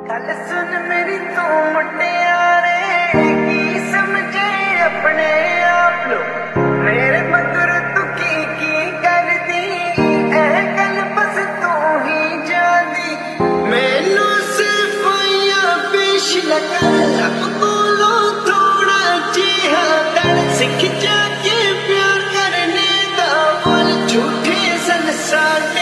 गल सुन मेरी तू मुटियारे की समझे अपने आप लो मेरे मगर तू की कर दी ऐ गल बस तू ही जानी मैनू सिर्फ पेश लगा रब कोलो थोड़ा जिहा दर सिख जाके प्यार करने दा बोल झूठे सन साडे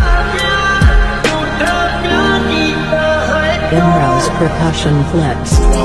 Imro's percussion flex.